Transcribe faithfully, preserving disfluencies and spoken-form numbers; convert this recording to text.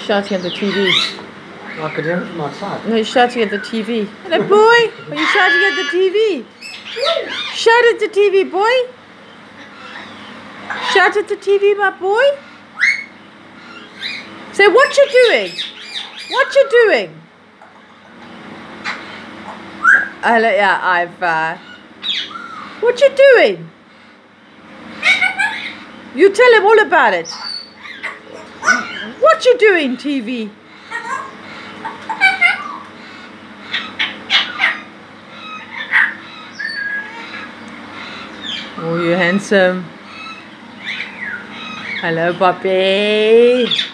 shouting at the T V. I could hear it from outside. No, he's shouting at the T V. Hello, boy. Are you shouting at the T V? Shout at the T V, boy. Shout at the T V, my boy. Say, what you doing? What you doing? Hello, yeah, I've. Uh, what you doing? You tell him all about it. What you doing, T V? Oh, you handsome. Hello, puppy.